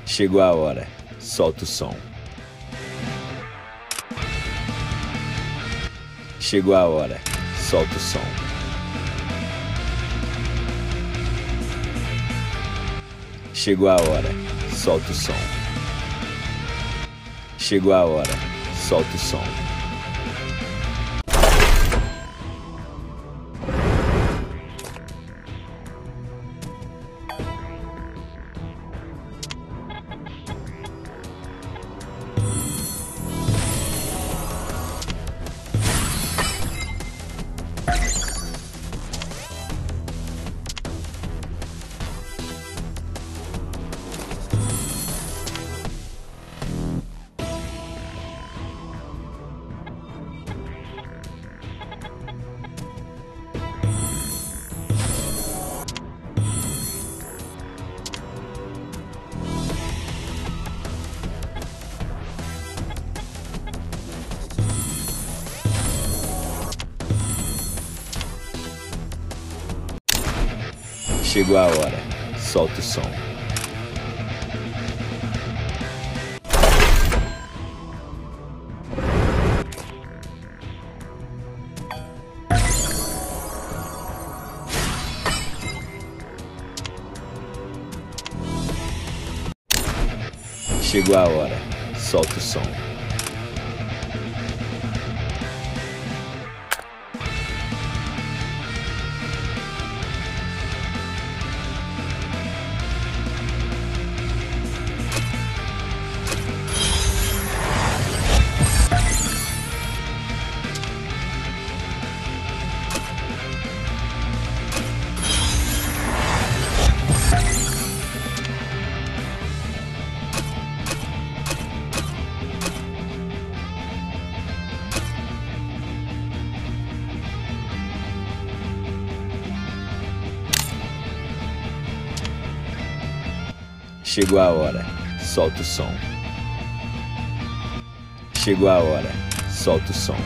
Chegou a hora, solta o som. Chegou a hora, solta o som. Chegou a hora, solta o som. Chegou a hora, solta o som. Chegou a hora, solta o som. Chegou a hora, solta o som. Chegou a hora, solta o som. Chegou a hora, solta o som.